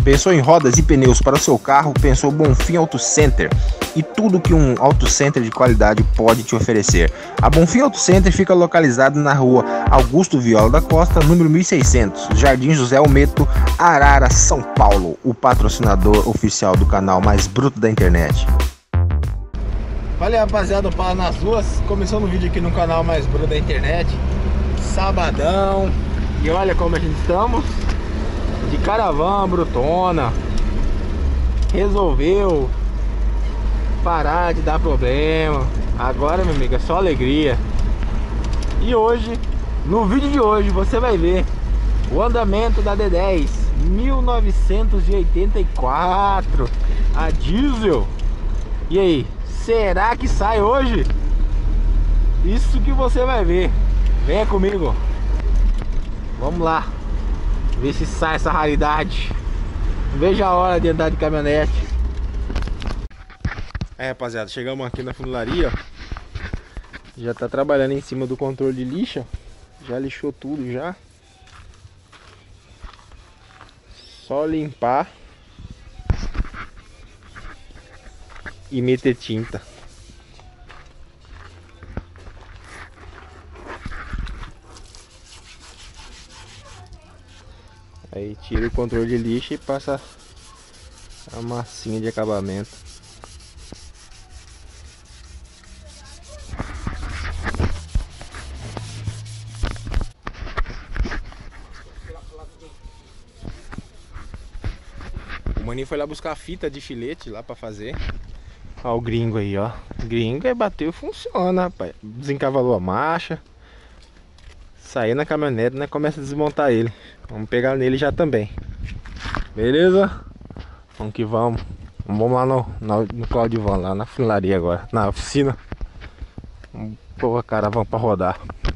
Pensou em rodas e pneus para o seu carro? Pensou Bonfim Auto Center e tudo que um auto center de qualidade pode te oferecer. A Bonfim Auto Center fica localizado na rua Augusto Viola da Costa, número 1600, Jardim José Almeto, Arara, São Paulo, o patrocinador oficial do canal mais bruto da internet. Valeu, rapaziada, o Pala nas Ruas, começando o vídeo aqui no canal mais bruto da internet. Sabadão, e olha como a gente estamos, de caravana brutona. Resolveu parar de dar problema. Agora, meu amigo, é só alegria. E hoje, no vídeo de hoje, você vai ver o andamento da D10 1984, a diesel. E aí, será que sai hoje? Isso que você vai ver. Venha comigo. Vamos lá ver se sai essa raridade. Não vejo a hora de andar de caminhonete. Rapaziada, chegamos aqui na funilaria, ó. Já tá trabalhando em cima do controle de lixa. Já lixou tudo já. Só limpar e meter tinta. Aí tira o controle de lixo e passa a massinha de acabamento. O maninho foi lá buscar a fita de filete lá pra fazer. Ó o gringo aí, ó. Gringo é bateu e funciona, rapaz. Desencavalou a marcha. Sair na caminhonete, né? Começa a desmontar ele. Vamos pegar nele já também. Beleza? Vamos que vamos. Vamos lá no Claudivan, lá na funilaria agora. Na oficina. Vamos pôr a caravana pra rodar.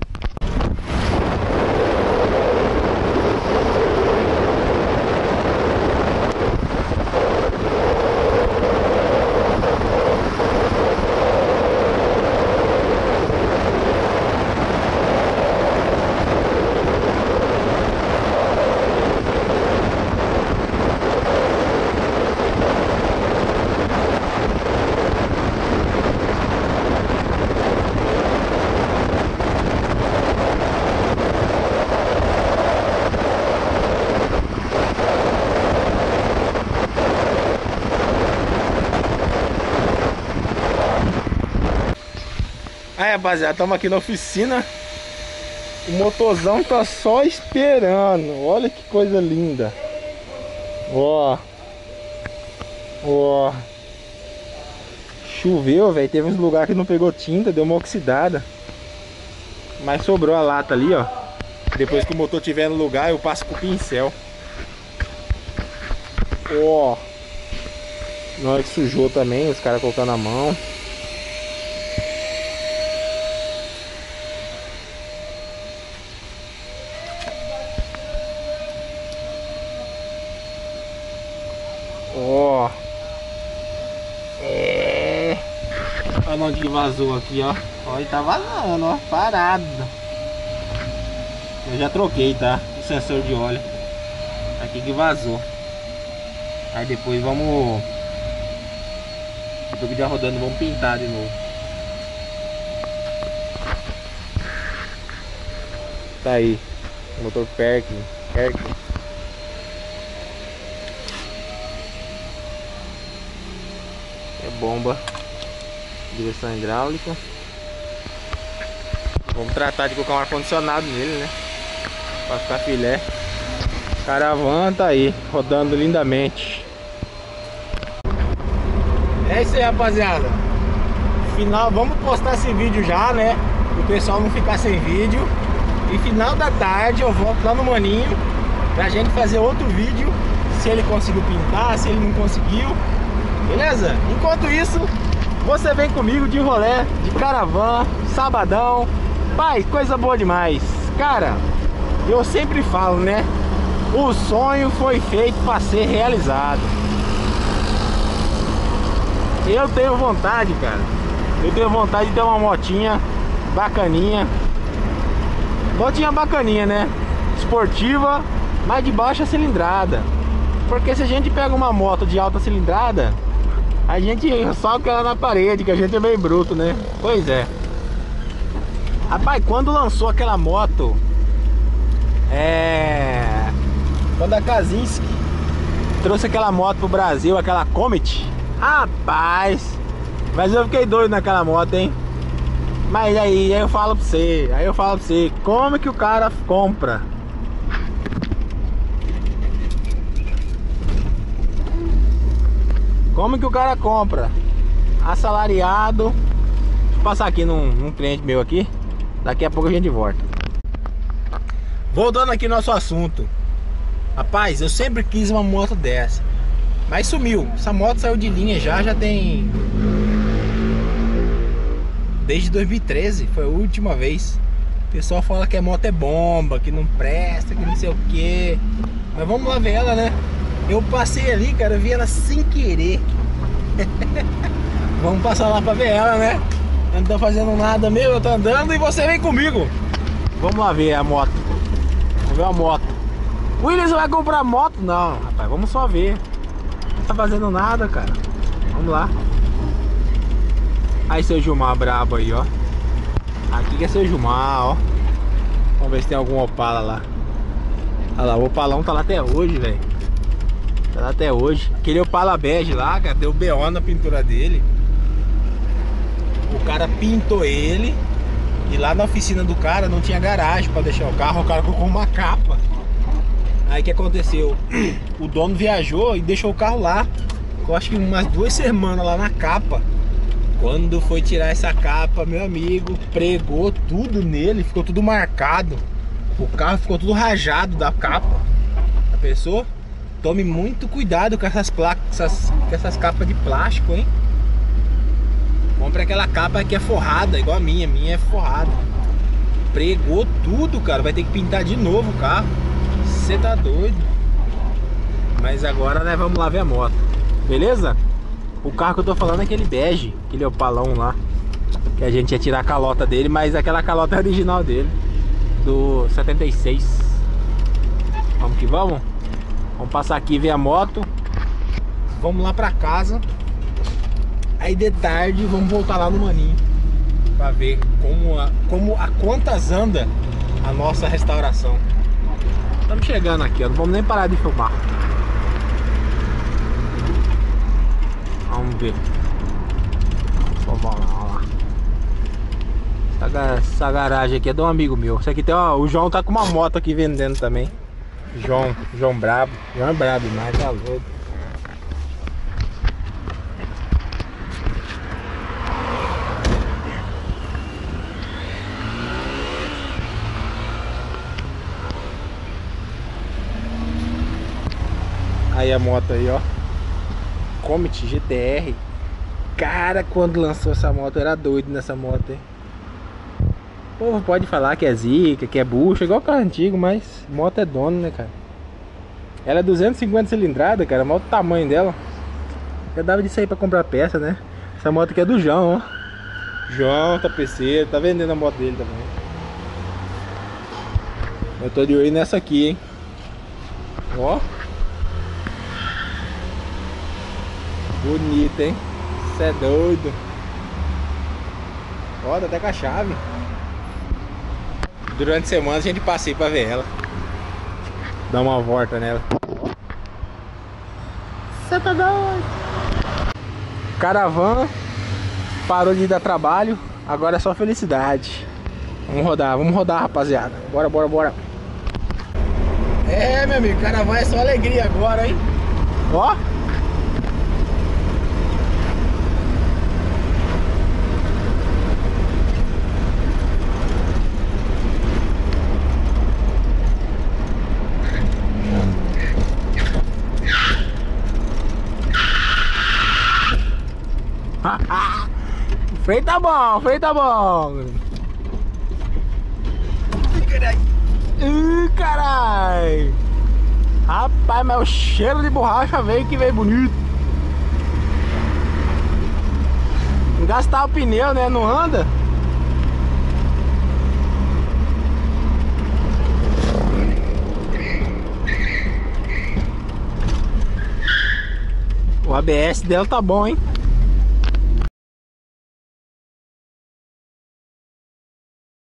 Aí, rapaziada, estamos aqui na oficina. O motorzão tá só esperando. Olha que coisa linda. Ó. Ó. Choveu, velho. Teve uns lugares que não pegou tinta, deu uma oxidada. Mas sobrou a lata ali, ó. Depois que o motor tiver no lugar, eu passo com o pincel. Ó. Na hora que sujou também, os caras colocando a mão. Ó. Olha onde vazou aqui, ó. Olha, tá vazando, ó. Parado. Eu já troquei, tá? O sensor de óleo. Aqui que vazou. Aí depois vamos... Depois que já rodando, vamos pintar de novo. Tá aí. Motor Perkin. Bomba, direção hidráulica. Vamos tratar de colocar um ar-condicionado nele, né? Pra ficar filé. Caravana tá aí, rodando lindamente. É isso aí, rapaziada. Final, vamos postar esse vídeo já, né? Para o pessoal não ficar sem vídeo. E final da tarde eu volto lá no maninho pra gente fazer outro vídeo. Se ele conseguiu pintar, se ele não conseguiu. Beleza? Enquanto isso, você vem comigo de rolê, de caravana, sabadão. Pai, coisa boa demais. Cara, eu sempre falo, né? O sonho foi feito para ser realizado. Eu tenho vontade, cara. Eu tenho vontade de ter uma motinha bacaninha. Motinha bacaninha, né? Esportiva, mas de baixa cilindrada. Porque se a gente pega uma moto de alta cilindrada, a gente soca ela na parede, que a gente é meio bruto, né? Pois é. Rapaz, quando lançou aquela moto, quando a Kazinski trouxe aquela moto pro Brasil, aquela Comet, rapaz, mas eu fiquei doido naquela moto, hein? Mas aí eu falo pra você, como que o cara compra? Como que o cara compra? Assalariado. Vou passar aqui num cliente meu aqui. Daqui a pouco a gente volta. Voltando aqui no nosso assunto. Rapaz, eu sempre quis uma moto dessa, mas sumiu. Essa moto saiu de linha já tem... Desde 2013, foi a última vez. O pessoal fala que a moto é bomba, que não presta, que não sei o que. Mas vamos lá ver ela, né? Eu passei ali, cara, eu vi ela sem querer. Vamos passar lá pra ver ela, né? Eu não tô fazendo nada mesmo, eu tô andando e você vem comigo. Vamos lá ver a moto. Vamos ver a moto. Willis vai comprar moto? Não, rapaz, vamos só ver. Não tá fazendo nada, cara. Vamos lá. Aí seu Gilmar brabo aí, ó. Aqui que é seu Gilmar, ó. Vamos ver se tem algum Opala lá. Olha lá, o Opalão tá lá até hoje, velho. Tá lá até hoje. Aquele Opala bege lá, cara, deu BO na pintura dele. O cara pintou ele. E lá na oficina do cara não tinha garagem pra deixar o carro colocou uma capa. Aí o que aconteceu? O dono viajou e deixou o carro lá. Eu acho que umas 2 semanas lá na capa. Quando foi tirar essa capa, meu amigo, pregou tudo nele, ficou tudo marcado. O carro ficou tudo rajado da capa. A pessoa, tome muito cuidado com essas placas, com essas capas de plástico, hein? Compre aquela capa que é forrada, igual a minha é forrada. Pregou tudo, cara, vai ter que pintar de novo o carro. Você tá doido. Mas agora, né, vamos lá ver a moto. Beleza? O carro que eu tô falando é aquele bege, aquele Opalão lá, que a gente ia tirar a calota dele, mas aquela calota é original dele, do 76. Vamos que vamos? Vamos passar aqui e ver a moto. Vamos lá pra casa. Aí de tarde vamos voltar lá no Maninho pra ver a quantas anda a nossa restauração. Estamos chegando aqui, ó. Não vamos nem parar de filmar. Vamos ver. Vamos lá. Essa garagem aqui é de um amigo meu. Isso aqui tem, ó, o João tá com uma moto aqui vendendo também. João brabo. João é brabo demais, tá louco. Aí a moto aí, ó. Comet GTR. Cara, quando lançou essa moto, eu era doido nessa moto, hein? O povo pode falar que é zica, que é bucha, igual carro antigo, mas moto é dono, né, cara? Ela é 250 cilindrada, cara, olha o tamanho dela. Já dava de sair pra comprar peça, né? Essa moto aqui é do João, ó. João, tapeceiro, tá vendendo a moto dele também. Eu tô de olho nessa aqui, hein? Ó. Bonita, hein? Cê é doido. Ó, tá até com a chave. Durante a semana a gente passeia pra ver ela. Dá uma volta nela. Cê tá doido. Caravana parou de dar trabalho. Agora é só felicidade. Vamos rodar, rapaziada. Bora. É, meu amigo, caravana é só alegria agora, hein? Ó. Freio tá bom, carai. Rapaz, mas o cheiro de borracha veio bonito. Gastar o pneu, né? Não anda. O ABS dela tá bom, hein?